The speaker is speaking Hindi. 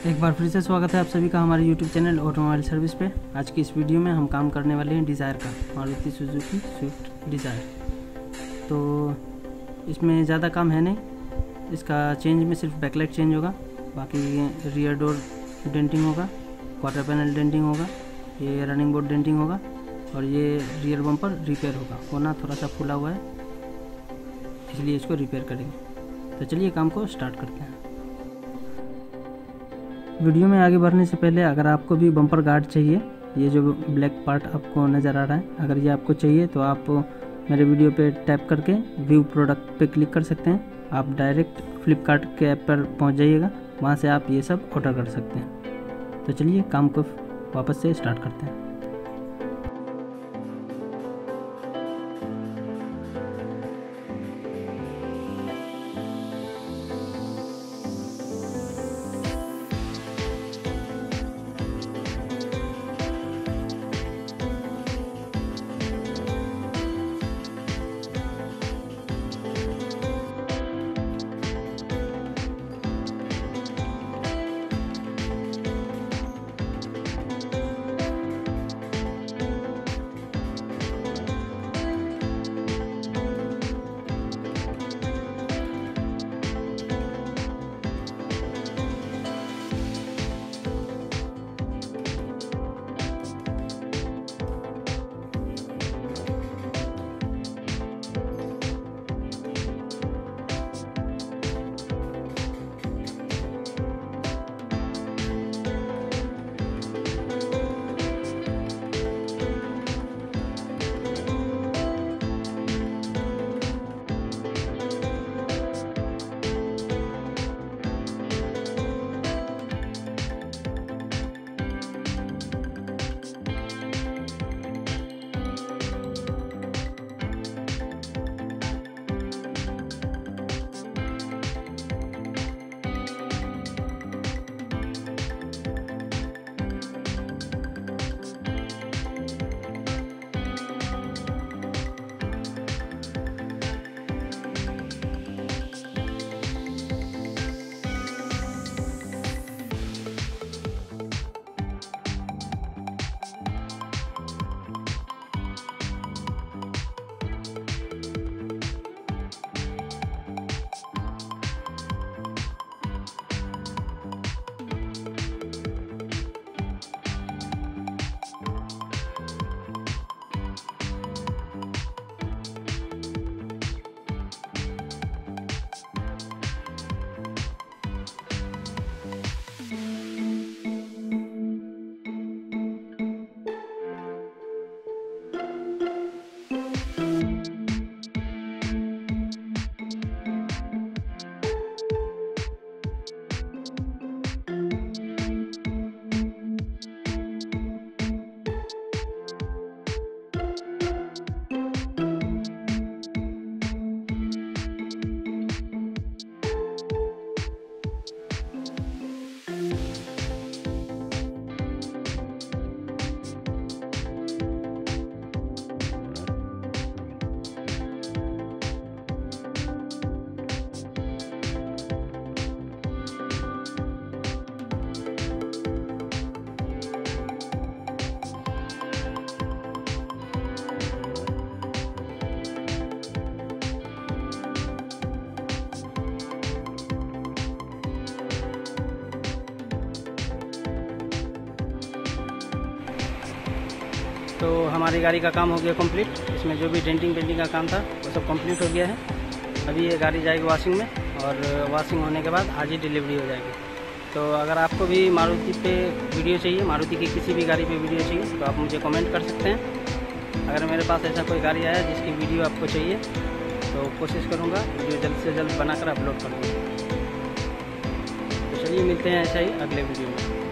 एक बार फिर से स्वागत है आप सभी का हमारे YouTube चैनल ऑटोमोबाइल सर्विस पे। आज की इस वीडियो में हम काम करने वाले हैं डिज़ायर का, मारुति सुजुकी स्विफ्ट डिज़ायर। तो इसमें ज़्यादा काम है नहीं, इसका चेंज में सिर्फ बैकलाइट चेंज होगा, बाकी रियर डोर डेंटिंग होगा, क्वार्टर पैनल डेंटिंग होगा, ये रनिंग बोर्ड डेंटिंग होगा और ये रियर बम्पर रिपेयर होगा। होना थोड़ा सा फूला हुआ है इसलिए इसको रिपेयर करेंगे। तो चलिए काम को स्टार्ट करते हैं। वीडियो में आगे बढ़ने से पहले अगर आपको भी बम्पर गार्ड चाहिए, ये जो ब्लैक पार्ट आपको नज़र आ रहा है, अगर ये आपको चाहिए तो आप मेरे वीडियो पे टैप करके व्यू प्रोडक्ट पे क्लिक कर सकते हैं। आप डायरेक्ट फ्लिपकार्ट के ऐप पर पहुंच जाइएगा, वहां से आप ये सब ऑर्डर कर सकते हैं। तो चलिए काम को वापस से स्टार्ट करते हैं। तो हमारी गाड़ी का काम हो गया कंप्लीट। इसमें जो भी डेंटिंग पेंटिंग का काम था वो सब कंप्लीट हो गया है। अभी ये गाड़ी जाएगी वॉशिंग में और वॉशिंग होने के बाद आज ही डिलीवरी हो जाएगी। तो अगर आपको भी मारुति पे वीडियो चाहिए, मारुति की किसी भी गाड़ी पे वीडियो चाहिए तो आप मुझे कमेंट कर सकते हैं। अगर मेरे पास ऐसा कोई गाड़ी आया जिसकी वीडियो आपको चाहिए तो कोशिश करूँगा वीडियो जल्द से जल्द बनाकर अपलोड करूँगा। तो चलिए मिलते हैं ऐसा ही अगले वीडियो में।